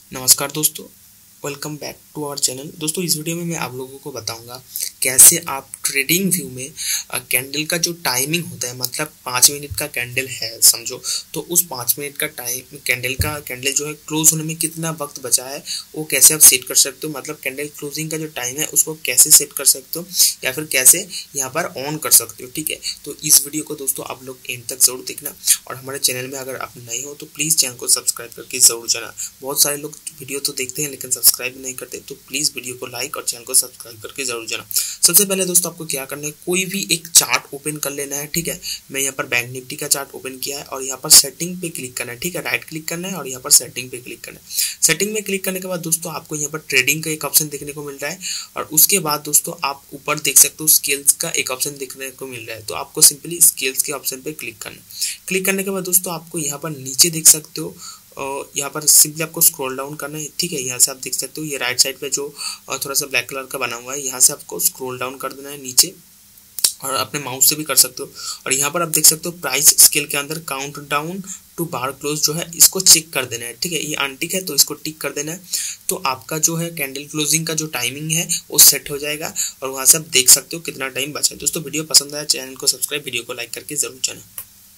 नमस्कार दोस्तों, welcome back to our channel. दोस्तों इस वीडियो में मैं आप लोगों को बताऊंगा कैसे आप ट्रेडिंग व्यू में कैंडल का जो टाइमिंग होता है, मतलब 5 मिनट का कैंडल है समझो, तो उस 5 मिनट का टाइम कैंडल जो है क्लोज होने में कितना वक्त बचा है वो कैसे आप सेट कर सकते हो। मतलब कैंडल क्लोजिंग का जो टाइम है उसको कैसे सेट कर सकते हो या फिर कैसे यहाँ पर ऑन कर सकते हो। ठीक है, तो इस वीडियो को दोस्तों आप लोग एंड तक जरूर देखना, और हमारे चैनल में अगर आप नए हो तो प्लीज़ चैनल को सब्सक्राइब करके जरूर जाना। बहुत सारे लोग वीडियो तो देखते हैं लेकिन सब्सक्राइब नहीं करते, तो प्लीज़ वीडियो को लाइक और चैनल को सब्सक्राइब करके जरूर जाना। सबसे पहले दोस्तों आपको क्या करना है, कोई भी एक चार्ट ओपन कर लेना है। ठीक है, मैं यहाँ पर बैंक निफ्टी का चार्ट ओपन किया है और यहाँ पर सेटिंग पे क्लिक करना है। ठीक है, राइट क्लिक करना है और यहाँ पर सेटिंग पे क्लिक करना है। सेटिंग में क्लिक करने के बाद दोस्तों आपको यहाँ पर ट्रेडिंग का एक ऑप्शन देखने को मिल रहा है, और उसके बाद दोस्तों आप ऊपर देख सकते हो स्केल्स का एक ऑप्शन देखने को मिल रहा है। तो आपको सिंपली स्केल्स के ऑप्शन पे क्लिक करना है। क्लिक करने के बाद दोस्तों आपको यहाँ पर नीचे देख सकते हो, यहाँ पर सिंपली आपको स्क्रॉल डाउन करना है। ठीक है, यहाँ से आप देख सकते हो ये राइट साइड पे जो थोड़ा सा ब्लैक कलर का बना हुआ है, यहाँ से आपको स्क्रॉल डाउन कर देना है नीचे, और अपने माउस से भी कर सकते हो। और यहाँ पर आप देख सकते हो प्राइस स्केल के अंदर count down to bar close जो है इसको चेक कर देना है। ठीक है, ये अनटिक है तो इसको टिक कर देना है। तो आपका जो है कैंडल क्लोजिंग का जो टाइमिंग है वो सेट हो जाएगा, और वहाँ से आप देख सकते हो कितना टाइम बचा है। दोस्तों वीडियो पसंद आया चैनल को सब्सक्राइब, वीडियो को लाइक करके जरूर जाना।